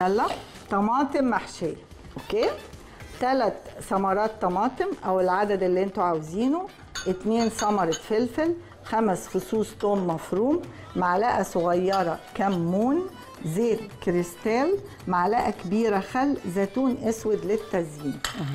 يلا طماطم محشيه. اوكي، 3 ثمرات طماطم او العدد اللي انتوا عاوزينه، 2 ثمره فلفل، 5 فصوص ثوم مفروم، معلقه صغيره كمون، زيت كريستال، معلقه كبيره خل، زيتون اسود للتزيين.